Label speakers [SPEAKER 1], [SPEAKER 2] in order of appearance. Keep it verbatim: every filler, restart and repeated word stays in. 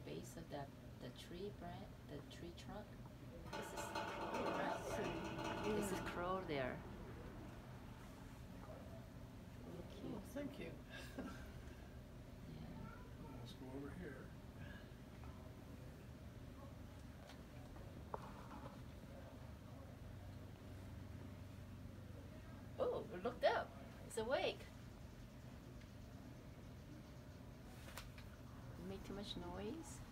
[SPEAKER 1] base of the the tree branch, the tree trunk. This is crow, right?
[SPEAKER 2] Yeah.
[SPEAKER 1] This is crow there. Really
[SPEAKER 2] Oh,
[SPEAKER 1] cute.
[SPEAKER 2] thank you.
[SPEAKER 1] Yeah.
[SPEAKER 2] Let's go over here.
[SPEAKER 1] Oh, it looked up. It's awake. Make too much noise.